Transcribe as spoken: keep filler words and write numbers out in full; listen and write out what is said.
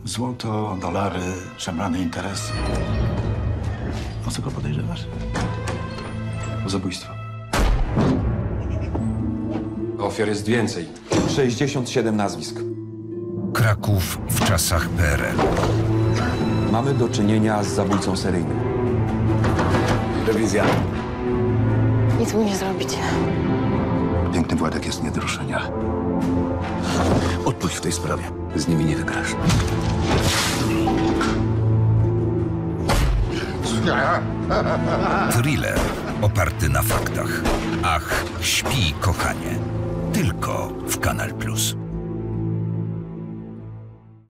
Złoto, dolary, szemrane interesy. O co go podejrzewasz? O zabójstwo. Ofiar jest więcej. sześćdziesiąt siedem nazwisk. Kraków w czasach P R L. Mamy do czynienia z zabójcą seryjnym. Rewizja. Nic mu nie zrobicie. Piękny Władek jest nie do ruszenia. Odpuść w tej sprawie. Z nimi nie wygrasz. Thriller oparty na faktach. Ach, śpi, kochanie. Tylko w Kanal Plus.